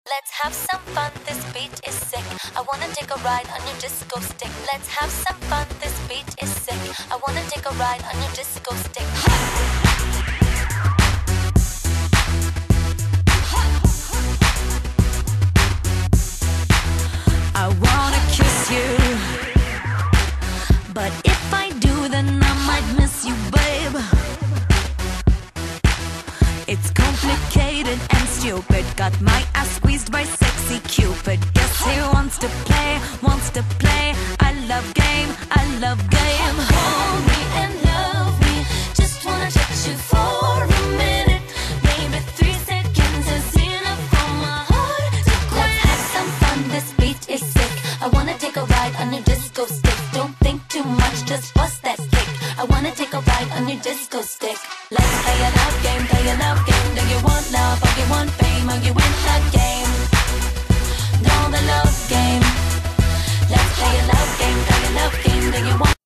Let's have some fun, this beat is sick. I wanna take a ride on your disco stick. Let's have some fun, this beat is sick. I wanna take a ride on your disco stick. I wanna kiss you, but if I do, then I might miss you, babe. It's complicated and stupid. Got my ass squeezed by sexy Cupid. Guess he wants to play, wants to play. I love game, I love game. Hold me and love me. Just wanna touch you for a minute. Maybe 3 seconds is enough for my heart to quit. Let's have some fun, this beat is sick. I wanna take a ride on your disco stick. Don't think too much, just bust that kick. I wanna take a ride on your disco stick. Let's play a love game, play a love game. Do you want love or you want fame? Are you in the game? No, the love game. Let's play a love game, play a love game. Do you want?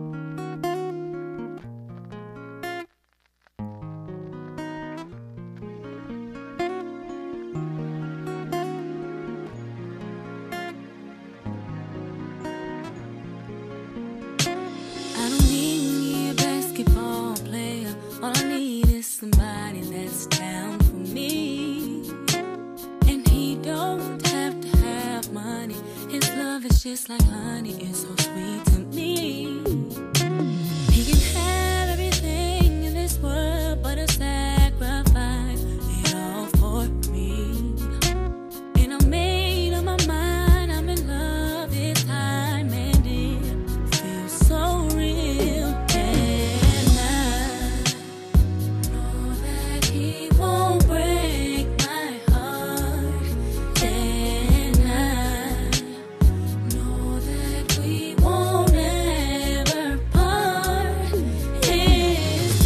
I don't need me a basketball player. All I need is somebody that's down for me. And he don't have to have money. His love is just like honey, it's so sweet to me. He can have everything in this world, but he'll sacrifice it all for me. And I made up my mind, I'm in love this time, and it feels so real. And I know that he won't break my heart. And I know that we won't ever part. It's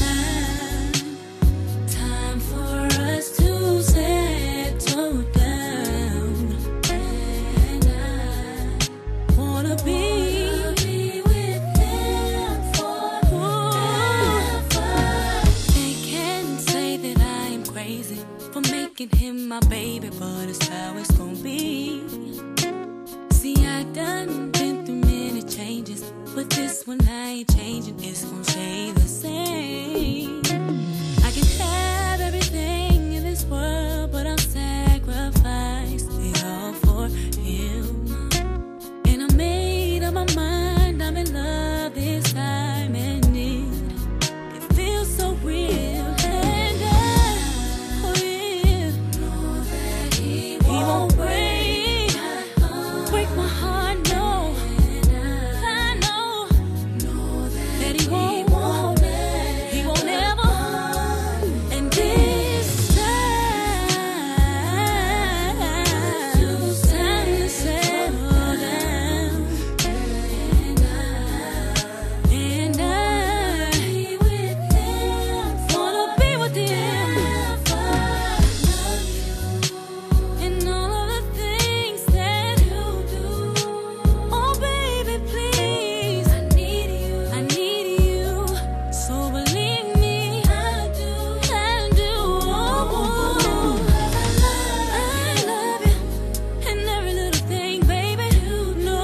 time for us to settle down. And I wanna be with him forever. They can say that I am crazy for making him my baby, but it's how it's gonna be. See, I done been through many changes, but this one I ain't changing, it's gonna stay the same. I can have everything in this world, but I'll sacrifice it all for him. And I made up my mind, I'm in love this time, and it feels so real. And I know that he won't break my heart, no. I know that he won't ever. And this time to settle down. And I wanna be with him. And all of the things that you do. Oh baby, please, I need you. So believe me, I do. I love you, and every little thing, baby. No,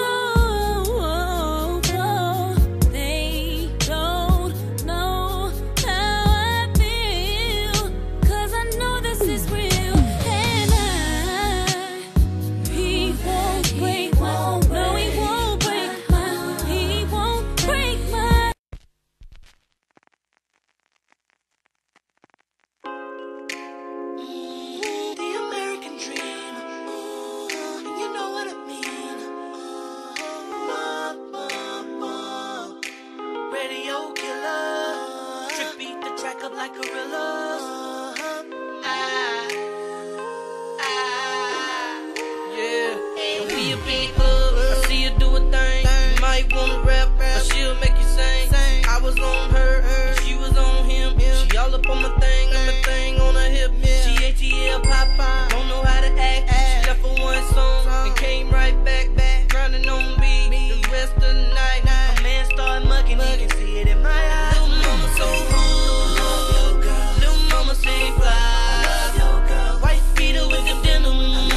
they don't know how I feel, 'cause I know this is real. And he won't break my, no, he won't break my, he won't break my. The American dream, you know what I mean. Radio killer, Trick beat the track up like gorillas. Yeah, and we up in the club, I see her do a thing. You might wanna rap, but she'll make you sing. I was on her, and she was on him. She all up on my thing, and my thing on her hip. She ATL Popeye, don't know how to act. She left for one song and came right back, grinding on me the rest of the night. My man started mugging, he can see it in my eyes. Little mama so cool, little mama say fly. White Peter with the denim.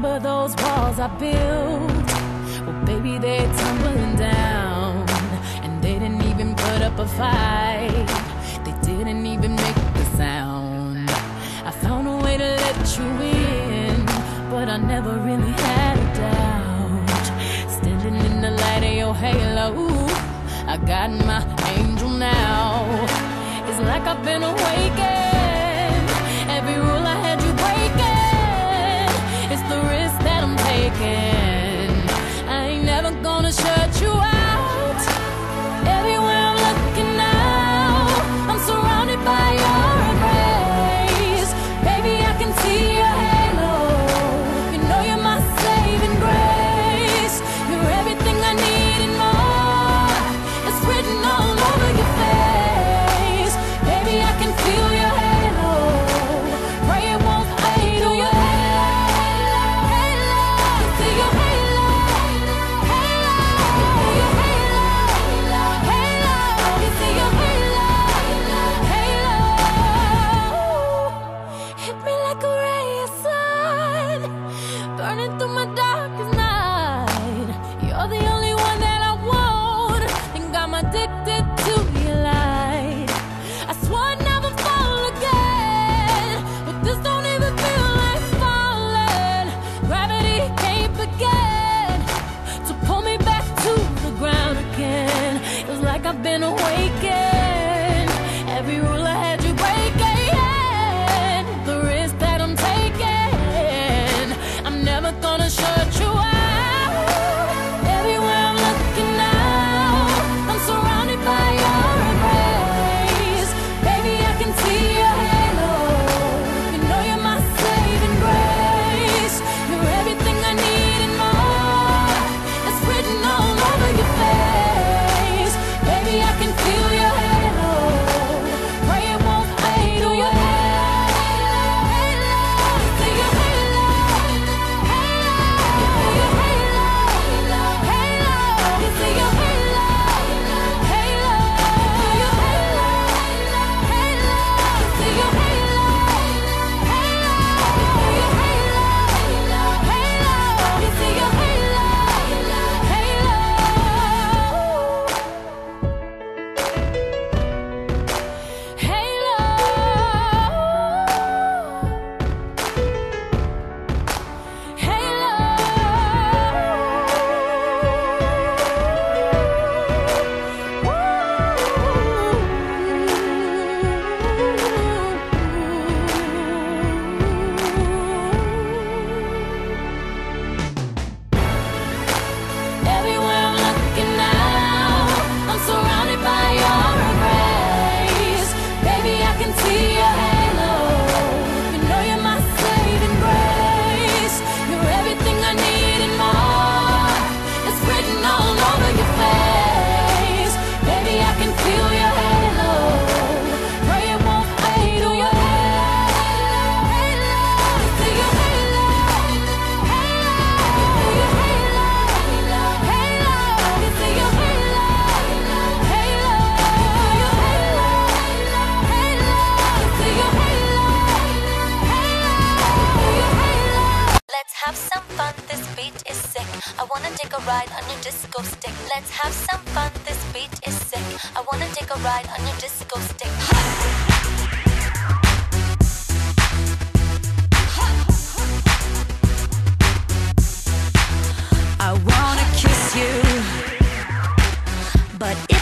remember those walls I built. Well, baby, they're tumbling down, and they didn't even put up a fight. They didn't even make the sound. I found a way to let you in, but I never really had a doubt. Standing in the light of your halo, I got my angel now. It's like I've been awakened. Every rule I had you breaking. It's the risk that I'm taking. I ain't never gonna shut you out. Everywhere I'm looking now, I'm surrounded by your embrace. Baby, I can see your halo. You know you're my saving grace. You're everything I need and more. It's written all over your face. Baby, I can feel your halo. Pray it won't fade away. See your halo, halo, halo, you see your halo, halo. Hit me like a ray of sun, burning through my darkest night. You're the only one that I want, think I'm addicted to your light. I swore I'd never fall again, but this don't even feel like falling. Gravity can't begin to pull me back to the ground again. It's like I've been awakened. Every rule I had you breaking. The risk that I'm taking, I'm never gonna shut you out. Everywhere I'm looking now, I'm surrounded by your embrace. Baby, I can see your halo. You know you're my saving grace. You're everything I need and more. It's written all over your face. Baby, I can feel your halo. Pray it won't fade away. See your halo, halo, halo. You see your halo, halo, your halo, halo. You see your halo, halo, your halo, halo. You see your halo, halo. Everywhere I'm looking now, I'm surrounded by your embrace. Baby, I can see your halo. You know you're my saving grace. You're everything I need and more. It's written all over your face. Baby, I can feel your halo. Pray it won't fade away. See your halo, halo, your halo, halo. You see your halo, halo, your halo, halo. You see your halo, halo, your halo. Let's have some fun, this beat is sick. I wanna take a ride on your disco stick. Let's have some fun, this beat is sick. I wanna take a ride on your disco stick. I wanna kiss you, but if